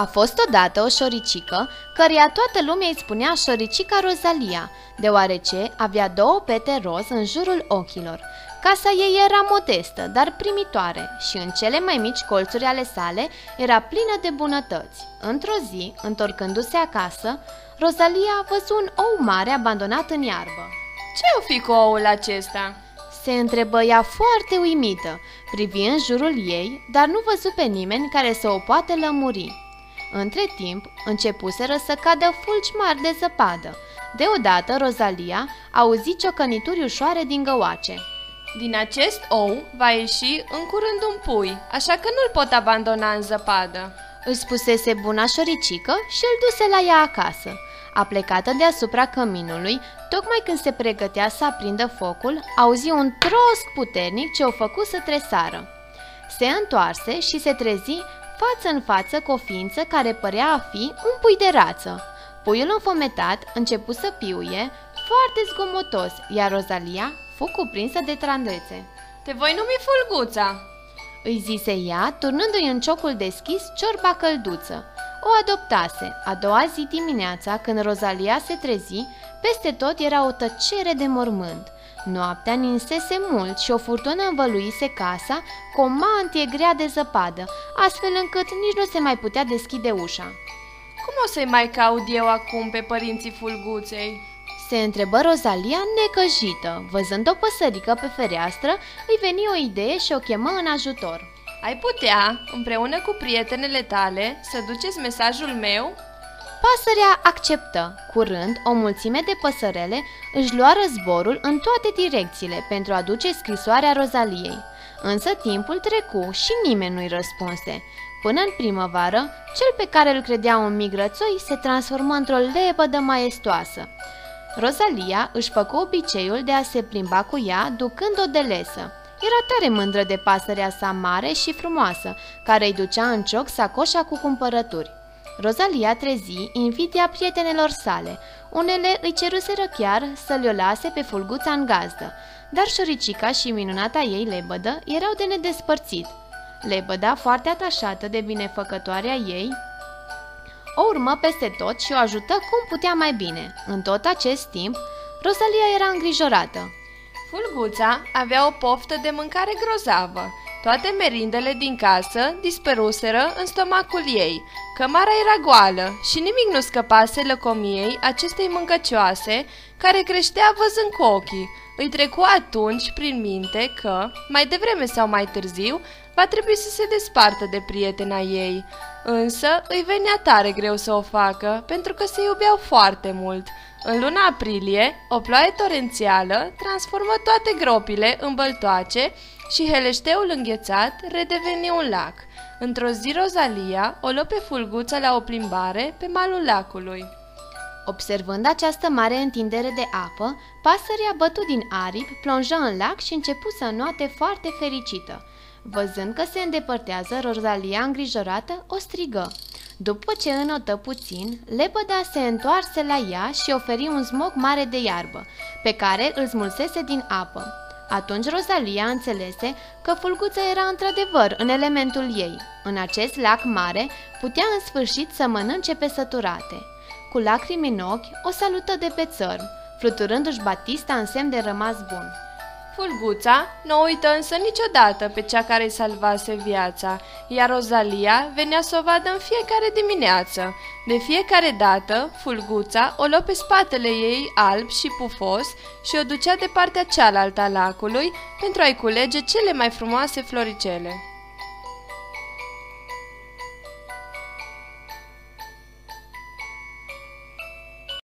A fost odată o șoricică, căreia toată lumea îi spunea șoricica Rozalia, deoarece avea două pete roz în jurul ochilor. Casa ei era modestă, dar primitoare și în cele mai mici colțuri ale sale era plină de bunătăți. Într-o zi, întorcându-se acasă, Rozalia a văzut un ou mare abandonat în iarbă. Ce-o fi cu oul acesta?" se întrebă ea foarte uimită, privi în jurul ei, dar nu văzu pe nimeni care să o poată lămuri. Între timp, începuseră să cadă fulgi mari de zăpadă. Deodată, Rozalia auzi ciocănituri ușoare din găoace. Din acest ou va ieși în curând un pui, așa că nu-l pot abandona în zăpadă," își spusese buna șoricică și îl duse la ea acasă. Aplecată deasupra căminului, tocmai când se pregătea să aprindă focul, auzi un trosc puternic ce o făcu să tresară. Se întoarse și se trezi față în față cu o ființă care părea a fi un pui de rață. Puiul înfometat începu să piuie, foarte zgomotos, iar Rozalia fu cuprinsă de trandețe. Te voi numi Fulguța," îi zise ea, turnându-i în ciocul deschis ciorba călduță. O adoptase. A doua zi dimineața, când Rozalia se trezi, peste tot era o tăcere de mormânt. Noaptea ninsese mult și o furtună învăluise casa cu o mantie grea de zăpadă, astfel încât nici nu se mai putea deschide ușa. Cum o să-i mai caut eu acum pe părinții Fulguței?" se întrebă Rozalia necăjită. Văzând o păsărică pe fereastră, îi veni o idee și o chemă în ajutor. Ai putea, împreună cu prietenele tale, să duceți mesajul meu?" Pasărea acceptă. Curând, o mulțime de păsărele își luară zborul în toate direcțiile pentru a duce scrisoarea Rozaliei. Însă timpul trecu și nimeni nu-i răspunse. Până în primăvară, cel pe care îl credea un migrățoi se transformă într-o lebădă maestoasă. Rozalia își făcu obiceiul de a se plimba cu ea, ducând-o de lesă. Era tare mândră de pasărea sa mare și frumoasă, care îi ducea în cioc sacoșa cu cumpărături. Rozalia trezi invidia prietenelor sale. Unele îi ceruseră chiar să le-o lase pe Fulguța în gazdă, dar șoricica și minunata ei lebădă erau de nedespărțit. Lebăda, foarte atașată de binefăcătoarea ei, o urmă peste tot și o ajută cum putea mai bine. În tot acest timp, Rozalia era îngrijorată. Fulguța avea o poftă de mâncare grozavă. Toate merindele din casă dispăruseră în stomacul ei. Cămara era goală și nimic nu scăpase lăcomiei acestei mâncăcioase, care creștea văzând cu ochii. Îi trecu atunci prin minte că, mai devreme sau mai târziu, va trebui să se despartă de prietena ei. Însă îi venea tare greu să o facă, pentru că se iubeau foarte mult. În luna aprilie, o ploaie torențială transformă toate gropile în băltoace și heleșteul înghețat redeveni un lac. Într-o zi, Rozalia o luă pe Fulguța la o plimbare pe malul lacului. Observând această mare întindere de apă, pasărea bătu din aripi, plonjă în lac și începu să înoate foarte fericită. Văzând că se îndepărtează, Rozalia, îngrijorată, o strigă. După ce înotă puțin, lebăda se întoarse la ea și oferi un zmoc mare de iarbă, pe care îl smulsese din apă. Atunci Rozalia înțelese că Fulguța era într-adevăr în elementul ei. În acest lac mare putea în sfârșit să mănânce pe săturate. Cu lacrimi în ochi, o salută de pe țărm, fluturându-și batista în semn de rămas bun. Fulguța nu uită însă niciodată pe cea care îi salvase viața, iar Rozalia venea să o vadă în fiecare dimineață. De fiecare dată, Fulguța o luă pe spatele ei alb și pufos și o ducea de partea cealaltă a lacului pentru a-i culege cele mai frumoase floricele.